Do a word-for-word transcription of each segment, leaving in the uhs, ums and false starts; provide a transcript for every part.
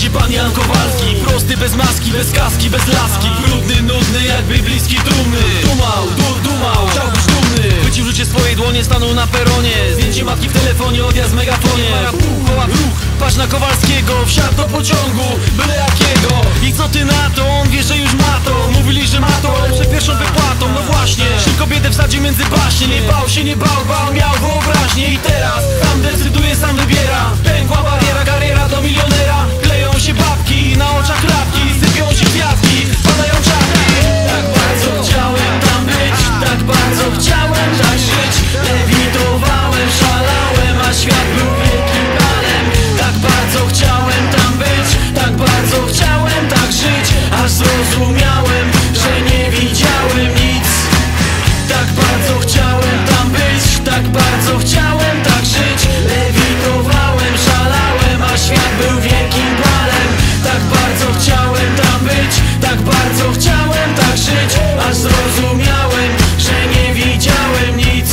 się pan Jan Kowalski. Prosty, bez maski, bez kaski, bez laski. Brudny, nudny, jakby bliski trumny. Dumał, du, dumał, chciał być dumny. Chwycił życie swojej dłonie, stanął na peronie. Zdjęcie matki w telefonie, odjazd w megafonie. Koła ruch, patrz na Kowalskiego. Wsiadł do pociągu, byle jakiego. I co ty na to? On wie, że już ma to. Mówili, że ma to, ale przed pierwszą wypłatą. No właśnie, szybko biedę wsadził między baśnie. Nie bał się, nie bał, bał, miał wyobraźnię. I teraz sam decyduje, sam wybiera. Pękła bariera, kariera do milionera. Kleją się babki, na oczach klapki. Sypią się kwiatki, spadają czapki. Tak bardzo chciałem tam być, tak bardzo chciałem tak żyć. Lewitowałem, szalałem, a świat był wielkim balem. Tak bardzo chciałem tam być, tak bardzo chciałem tak żyć. Aż zrozumiałem, że nie widziałem nic. Tak bardzo chciałem tam być, tak bardzo chciałem tak żyć. Lewitowałem, szalałem, a świat był wielkim balem. Tak bardzo chciałem tam być, tak bardzo chciałem tak żyć. Aż zrozumiałem, że nie widziałem nic.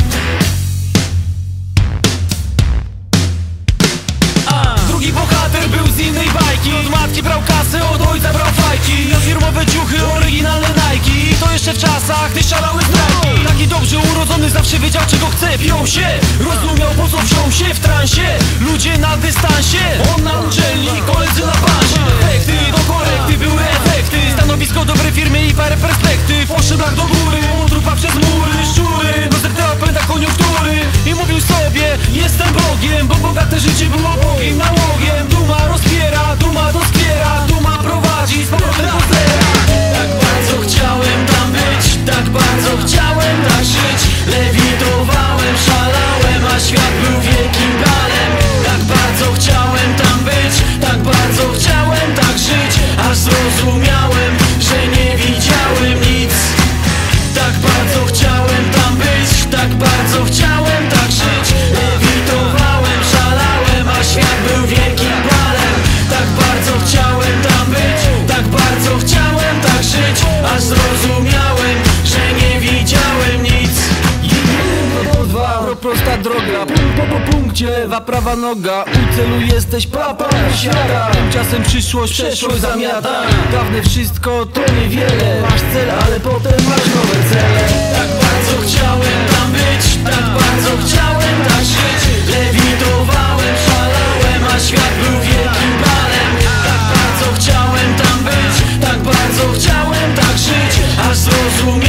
A, drugi bohater był z innej bajki. Od matki brał kasę, od ojca brał fajki. Na firmowe ciuchy, oryginalne Nike. I to jeszcze w czasach, gdy szalały strajki. Taki dobrze urodzony zawsze wiedział, czego chce. Piął się, rozumiał, po co wziął się w transie. Ludzie na dystansie, on na uczelni, koledzy na bazie. Efekty do korekty, były efekty. Stanowisko dobrej firmy i parę perspektyw. Po szybach do góry, trupa przez mury. Szczury, no zerknęła pęta koniunktury. I mówił sobie, jestem Bogiem, bo bogate życie było Bogiem nałogiem. Duma rozpiera, duma doskwiera. Duma prowadzi z powrotem do zera. Tak bardzo chciałem tam być, tak bardzo chciałem tak żyć. Lewitowałem, szalałem, a świat był wielkim balem. Tak bardzo chciałem tam być, tak bardzo chciałem tak żyć. Aż zrozumiałem, że nie widziałem nic. Tak bardzo chciałem tam być, tak bardzo chciałem tak żyć. Lewitowałem, szalałem, a świat był wielkim balem. Tak bardzo chciałem tam być, tak bardzo chciałem tak żyć. Aż zrozumiałem, że nie widziałem nic. Jedno do dwa, prosta droga. Punkt po, po punkcie, lewa, prawa noga. U celu jesteś papa świata. Tymczasem przyszłość, przeszłość zamiata. Dawne wszystko to niewiele. Masz cel, ale potem masz nowe cele. Tak bardzo chciałem tam być, tak bardzo chciałem tak żyć. Lewitowałem, szalałem, a świat był wielkim balem. Tak bardzo chciałem tam być, tak bardzo chciałem tak żyć. Aż zrozumiałem,